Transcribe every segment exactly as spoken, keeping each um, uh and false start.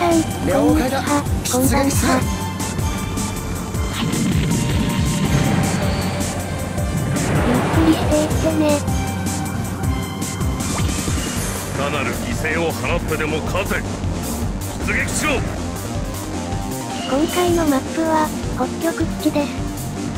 さん、こんにちは、こんばんは。ゆっくりしていってね。 いかなる犠牲を払ってでも勝て。出撃しろ。 今回のマップは北極基地です。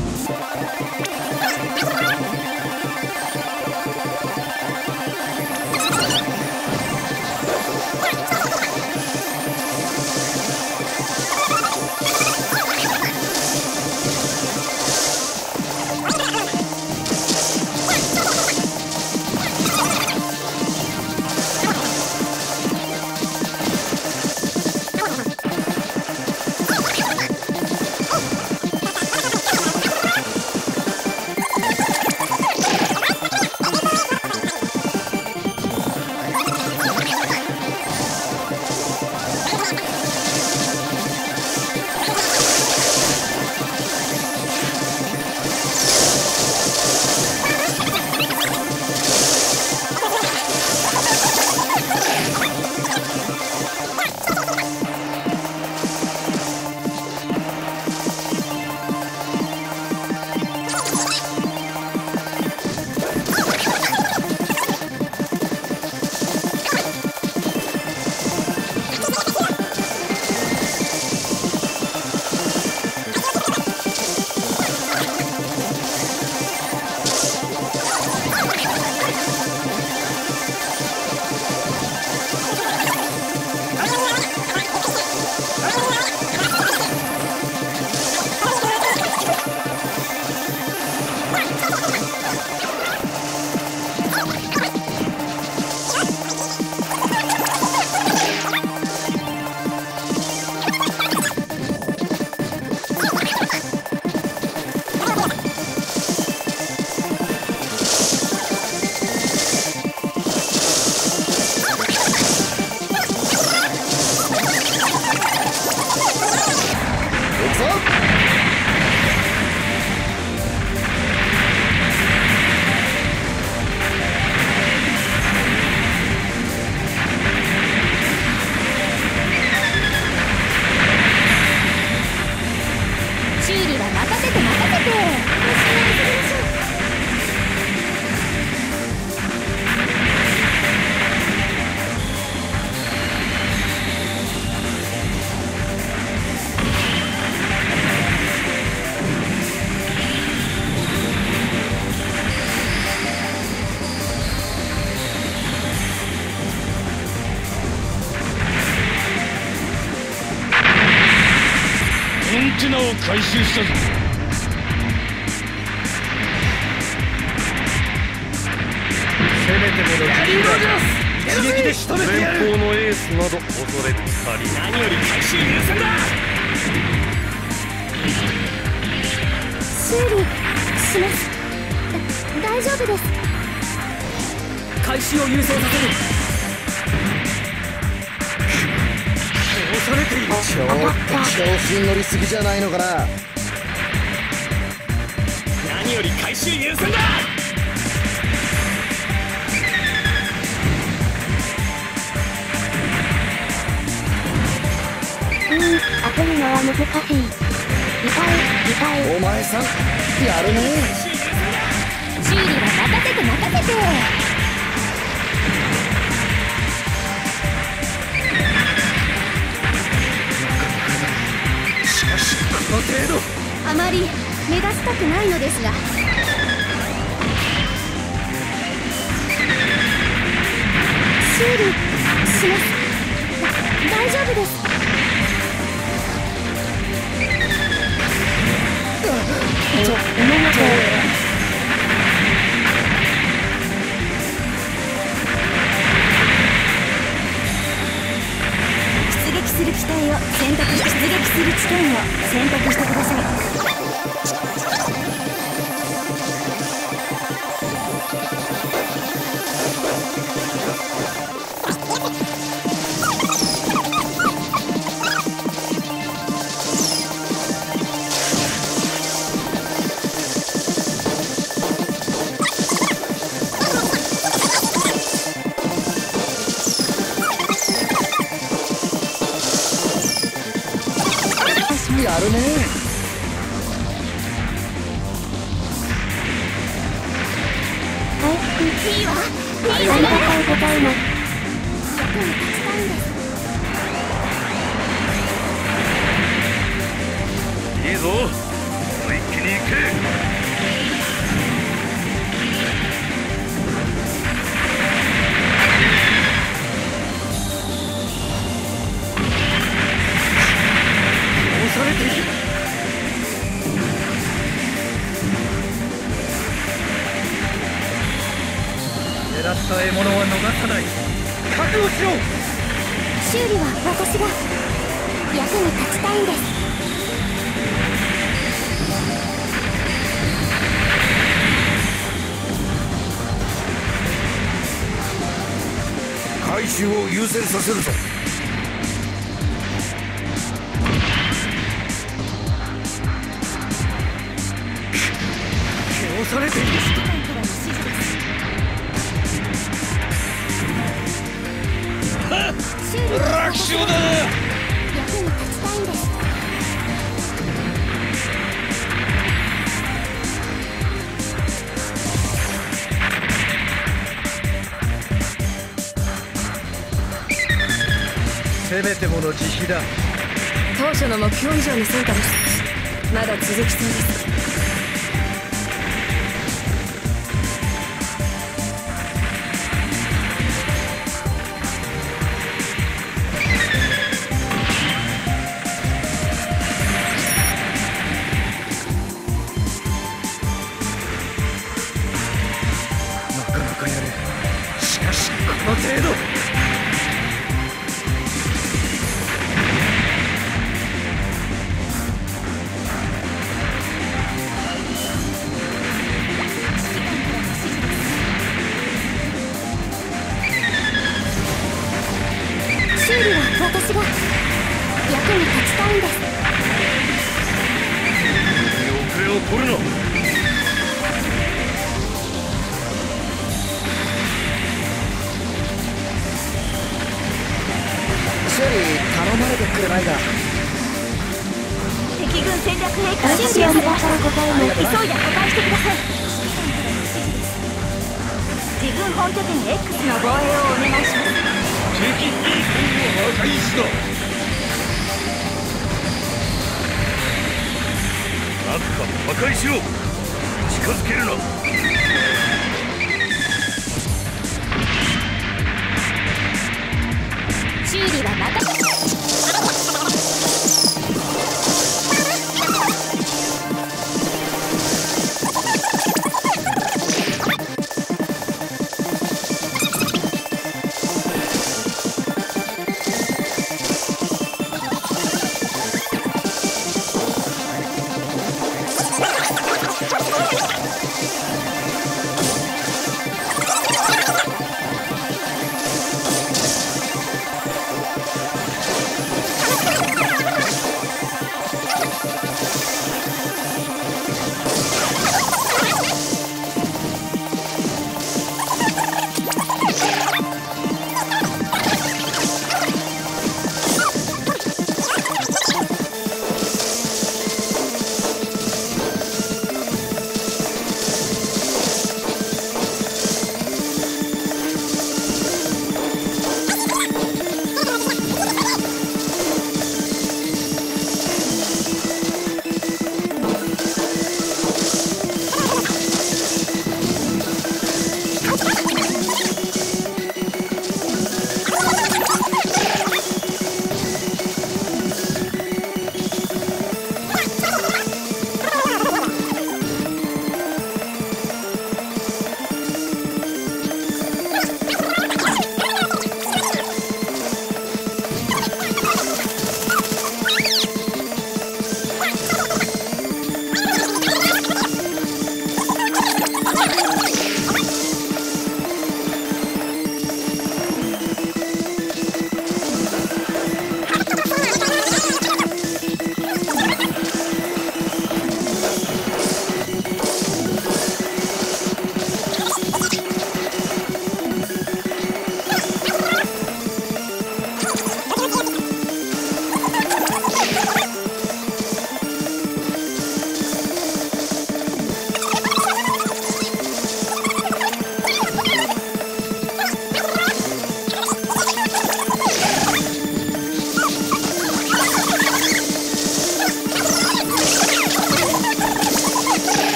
コンテナを回収したぞ。 せめてものやりろです一撃で仕留めてやる。前方のエースなど恐れる二人。 何より回収優先だ。 修理します。だ大丈夫です。 回収を優先させる。 ちょっと調子に乗りすぎじゃないのかな。 何より回収優先だ。 うーん、当てるのは難しい。痛い痛い。 お前さんやるね。 修理は任せて任せて。 この程度あまり目立ちたくないのですが。修理します。だ大丈夫です。ちょ今まで出撃する機体を選択し、出撃する地点を選択してください。 やるね。 いいわ、いいわね。ありがとうございます。役に立ちたいんです。 いいぞ、一気に行け。されている。狙った獲物は逃さない。覚悟しろ。 修理は私が役に立ちたいんです。 回収を優先させるぞ。 押されている。楽勝だな。 役に立ちたいんです。 せめてもの慈悲だ。 当初の目標以上に成果です。まだ続きそうです。 この程度。 修理は私が役に立ちたいんです。 遅れを取るな。 修理頼まれてくれないか。 敵軍戦略兵から修理ありがとうございます。急いで破壊してください。自軍本拠点 X の防衛をお願いします。 敵 B 軍を破壊した。なんか破壊しろ。近づけるな。 修理はまた。 敵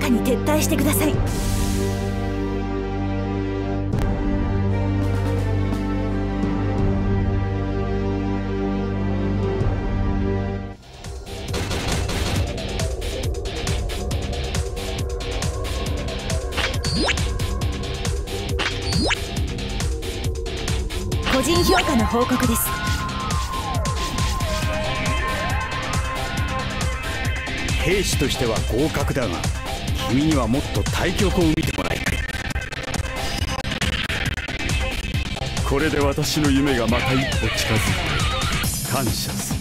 かに撤退してください。個人評価の報告です。 兵士としては合格だが、君にはもっと対局を見てもらいたい。これで私の夢がまた一歩近づいた。感謝する。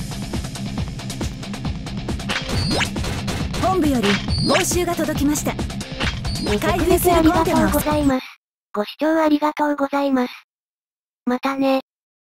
本部より報酬が届きました。 めちゃくちゃありがとうございます。ご視聴ありがとうございます。またね。